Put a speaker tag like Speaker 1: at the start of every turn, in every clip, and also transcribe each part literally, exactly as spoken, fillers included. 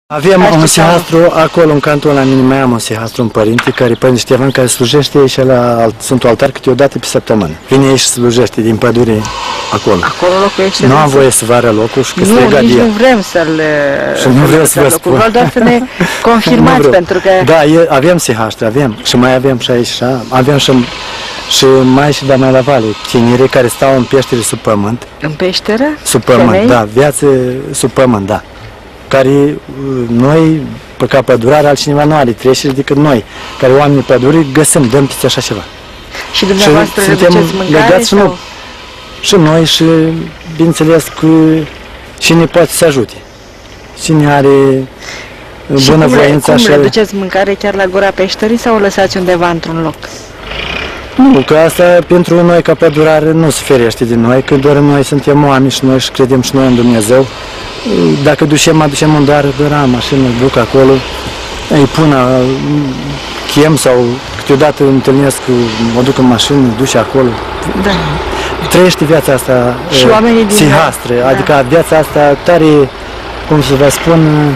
Speaker 1: Avem un sihastru acolo, în cantul ăla, mai am un sihastru, un părinte, care, Părinte Ștefan, care slujește și la Sfântul Altar câteodată pe săptămână. Vine și slujește din pădure acolo.
Speaker 2: Acolo locuiește?
Speaker 1: Nu am voie să vară locul și că se
Speaker 2: Nu,
Speaker 1: lega
Speaker 2: nici
Speaker 1: de
Speaker 2: nu vrem să-l...
Speaker 1: Și nu vreau să vă spun.
Speaker 2: Doar să ne confirmați, pentru că...
Speaker 1: Da, e, avem sihastru, avem. Și mai avem și aici, avem și, și mai și de mai la vale, tinere care stau în peștere sub pământ.
Speaker 2: În peșteră?
Speaker 1: Sub pământ, Femei? Da, viață sub pământ, da. Care noi, pe ca pădurare, altcineva nu are treceri decât noi, care oamenii pădurii găsim, dăm peste așa ceva.
Speaker 2: Și dumneavoastră și le duceți mâncare?
Speaker 1: Sau? Nu, și noi și, bineînțeles, cu cine poate să ajute. Cine are bunăvoința.
Speaker 2: Și cum le duceți mâncare chiar la gura peșterii sau o lăsați undeva într-un loc?
Speaker 1: Nu, că asta pentru noi ca pădurare nu se ferește din noi, că doar noi suntem oameni și noi și credem și noi în Dumnezeu. Dacă ducem, aducem un dar, doar am mașină, duc acolo, îi pun, chem sau câteodată întâlnesc, mă duc în mașină, duce acolo. Da. Trăiește viața asta sihastră, da. Adică viața asta tare, cum să vă spun,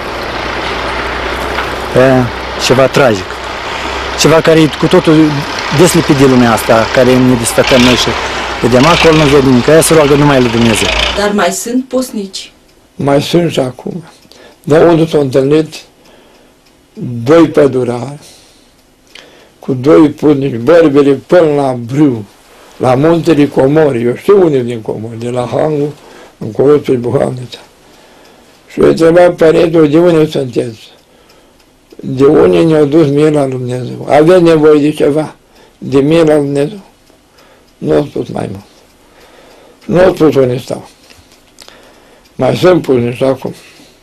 Speaker 1: e, ceva tragic. Ceva care e cu totul deslipit de lumea asta, care ne desfătăm noi și vedem acolo, nu vede nimic, aia se roagă numai lui Dumnezeu.
Speaker 3: Dar mai sunt postnici?
Speaker 4: Mai sunt și acum. De unde s-au întâlnit doi pădurari cu doi putnici, bărbele până la brâu, la muntele Comori, eu știu unde din Comori, de la Hangu, încolo pe Buhavnița. Și eu întrebat părintul, de unde sunteți? De unde ne-au dus mila lui Dumnezeu? Aveți nevoie de ceva? De mila lui Dumnezeu? Nu au spus mai mult. Nu au spus unde stau. Mai sunt punici acum.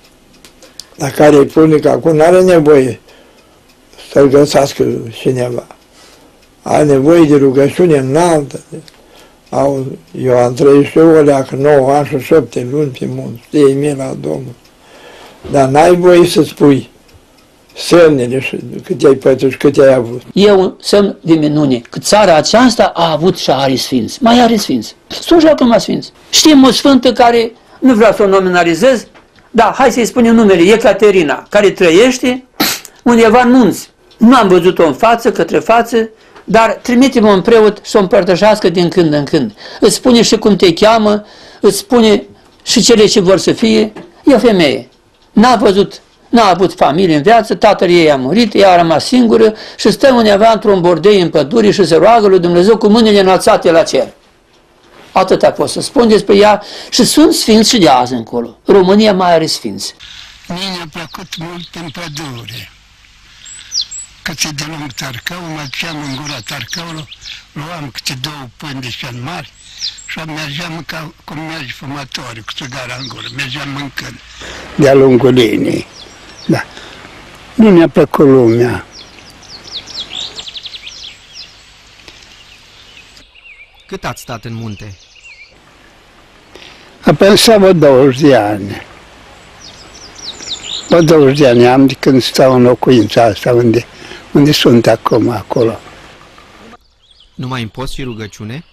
Speaker 4: La care e punic acum nu are nevoie să-l găsească cineva. Are nevoie de rugăciune înaltă. Au, eu am trăit și eu o leacă, nouă ani și șapte luni pe munți, știe mila Domnului. Dar n-ai voie să spui semnele și cât ai pătut și cât ai avut.
Speaker 5: E un semn de minune, că țara aceasta a avut și are sfinți. Mai are sfinți. Sunt și acum sfinți. Știm o sfântă care, nu vreau să o nominalizez, dar hai să-i spunem numele, Ecaterina, care trăiește undeva în munți. Nu am văzut-o în față, către față, dar trimite-mă un preot să o împărtășească din când în când. Îți spune și cum te cheamă, îți spune și cele ce vor să fie. E o femeie. N-a văzut, n-a avut familie în viață, tatăl ei a murit, ea a rămas singură și stă undeva într-un bordei în pădure și se roagă lui Dumnezeu cu mâinile înălțate la cer. Atâta pot să spun despre ea și sunt sfinți și de azi încolo. România mai are sfinți.
Speaker 6: Mie mi-a plăcut mult în pădure. Cât de lung tarcău, mă duceam în gura tarcăului, luam câte două pâini de cel mari și mergeam ca cum mergi fumători, cu țigara în gură, mergeam mâncând.
Speaker 7: De-a lungul linii, da. Nu mi-a plăcut lumea.
Speaker 8: Cât ați stat în munte?
Speaker 7: Apensam vreo douăzeci de ani. Vreo douăzeci de ani am de când stau în locuința asta, unde, unde sunt acum, acolo.
Speaker 8: Numai în post și rugăciune?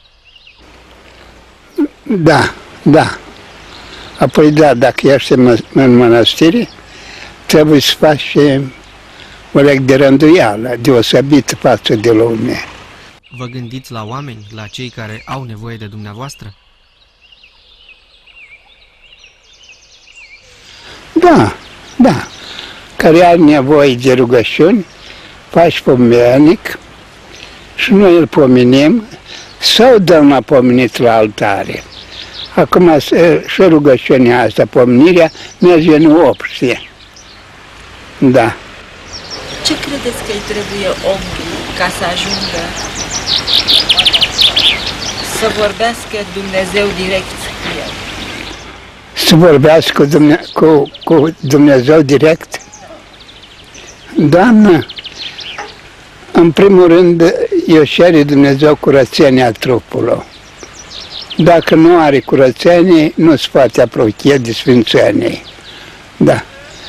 Speaker 7: Da, da. Apoi, da, dacă ești în mănăstire, trebuie să faci o leg de rânduială, deosebită față de lume.
Speaker 8: Vă gândiți la oameni, la cei care au nevoie de dumneavoastră?
Speaker 7: Da, da. Care au nevoie de rugăciuni, faci pomenic și noi îl pomenim sau dăm la pomenit la altare. Acum și rugăciunea asta, pomenirea, merge în opție. Da.
Speaker 3: Ce credeți că îi trebuie omului ca să ajungă să vorbească Dumnezeu direct cu el?
Speaker 7: Să vorbească cu, Dumne cu, cu Dumnezeu direct? Doamnă, în primul rând, eu cere Dumnezeu curățenia trupului. Dacă nu are curățenie, nu se poate apropia de sfințenie. Da.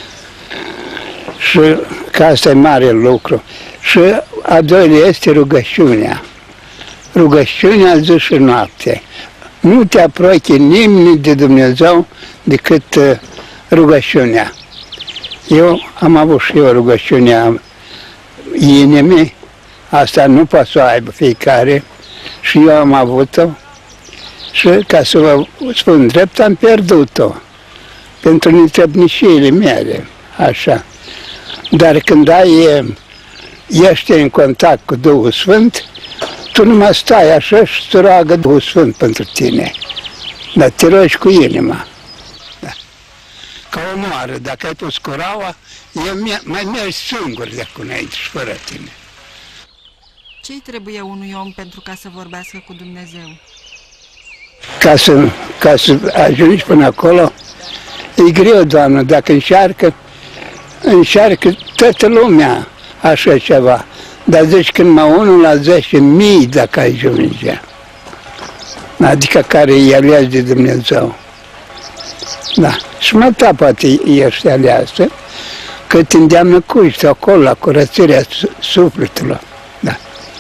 Speaker 7: Și că asta e mare lucru. Și a doilea este rugăciunea. Rugăciunea zi și noapte. Nu te apropie nimeni de Dumnezeu decât rugăciunea. Eu am avut și eu rugăciunea inimii, asta nu poate să o aibă fiecare, și eu am avut-o, și ca să vă spun drept, am pierdut-o pentru netrebnișiile mele, așa. Dar când ai, ești în contact cu Duhul Sfânt, tu nu mai stai așa și îți roagă Duhul Sfânt pentru tine. Dar te rogi cu inima. Da. Ca o moară, dacă ai pus curaua, eu mai mergi singur de acum înainte și fără tine.
Speaker 2: Ce-i trebuie unui om pentru ca să vorbească cu Dumnezeu?
Speaker 7: Ca să, ca să ajungi până acolo, e greu, Doamnă, dacă încearcă, încearcă toată lumea așa ceva. Dar zici când mă unul la zece mii dacă ajunge. Adică care e ales de Dumnezeu. Da. Și mai ta poate ești aleasă, că te îndeamnă cuști acolo la curățirea sufletului. Da.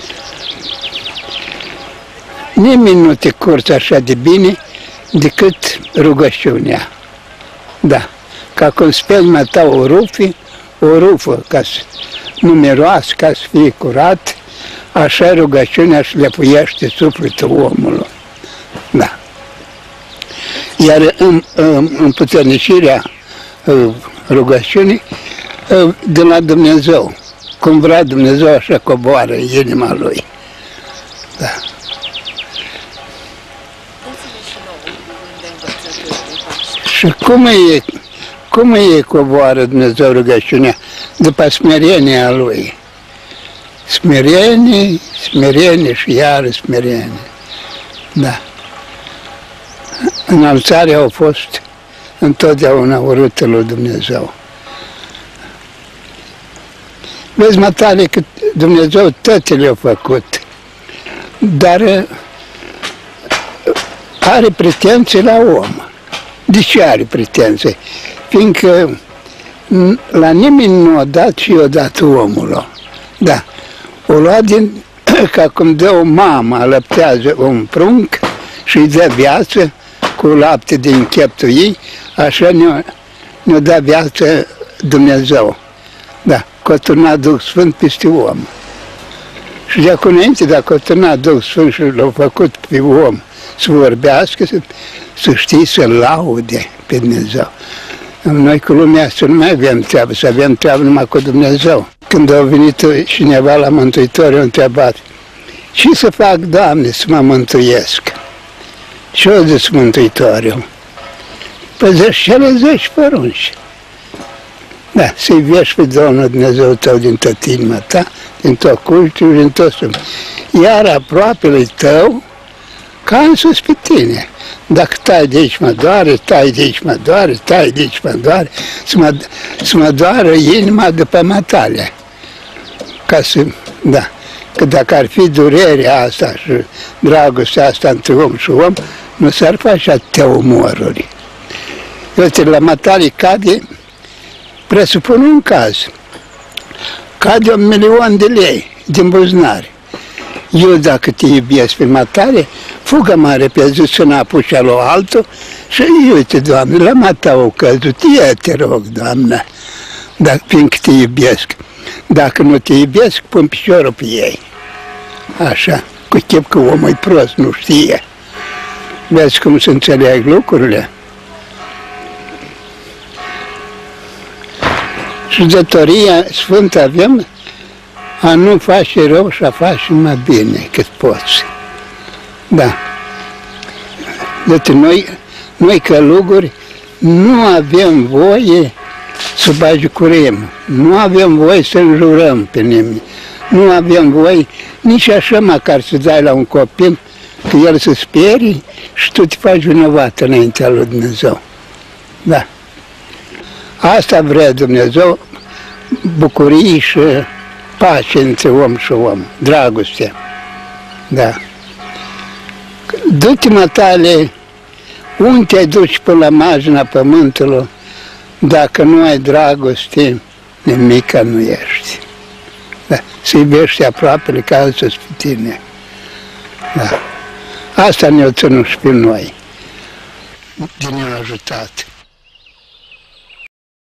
Speaker 7: Nimeni nu te curți așa de bine decât rugăciunea. Da. Ca când spelma ta o rufi, o rufă, ca să nu miroasă, ca să fie curat, așa rugăciunea își lepuiește sufletul omului. Da. Iar în, în, în puternicirea rugăciunii de la Dumnezeu, cum vrea Dumnezeu, așa coboară inima Lui. Da. Și cum e, cum e coboară Dumnezeu rugăciunea? După smerenia Lui. Smerenie, smerenie și iară smerenie. Da. Înălțarea au fost întotdeauna urâtă lui Dumnezeu. Vezi, matale, că Dumnezeu toate le-a făcut, dar are pretenții la om. De ce are pretenții? Fiindcă la nimeni nu a dat și i-a dat omul. Da. O lua din, ca cum dă o mamă, alăptează un prunc și îi dă viață cu lapte din cheptul ei, așa ne-a ne dat viață Dumnezeu. Da, că a turnat Duhul Sfânt peste om. Și de acum înainte, dacă a turnat Duhul Sfânt și l-a făcut pe om să vorbească, să, să știi, să laude pe Dumnezeu. Noi cu lumea să nu mai avem treabă, să avem treabă numai cu Dumnezeu. Când a venit cineva la Mântuitor, a întrebat, ce să fac, Doamne, să mă mântuiesc? Ce a zis Mântuitorul? Păzești cele zece porunci. Da, să iubești pe Domnul Dumnezeu tău din toată inima ta, din tot cultul, din tot sufletul. Iar aproapele tău, ca însuși pe tine. Dacă tai de aici mă doare, tai de aici mă doare, tai de aici mă doare, să mă, să mă doară inima după matale. Ca să, da, că dacă ar fi durerea asta și dragostea asta între om și om, nu s-ar face atâtea omoruri. Uite, la matale cade, presupun un caz, cade un milion de lei din buzunar. Eu, dacă te iubesc pe matare, fugă mai repede să n-apuci la altul și uite, Doamne, la mata au căzut, ia te rog, Doamne, dacă, fiindcă te iubesc. Dacă nu te iubesc, pun piciorul pe ei. Așa, cu chip că omul e prost, nu știe. Vezi cum se înțeleg lucrurile? Și datoria sfântă avem a nu face rău și a face mai bine cât poți. Da. Deci noi, noi căluguri nu avem voie să bagicurim, nu avem voie să înjurăm pe nimeni, nu avem voie nici așa măcar să dai la un copil că el se sperie și tu te faci vinovat înaintea lui Dumnezeu. Da. Asta vrea Dumnezeu, bucurie și pace între om și om, dragoste. Da. Du-te, matale, unde te duci pe la marginea pământului, dacă nu ai dragoste, nimica nu ești. Da. Să iubești aproapele ca alții pe tine. Da. Asta ne-o ținut și pe noi. De ne-a ajutat.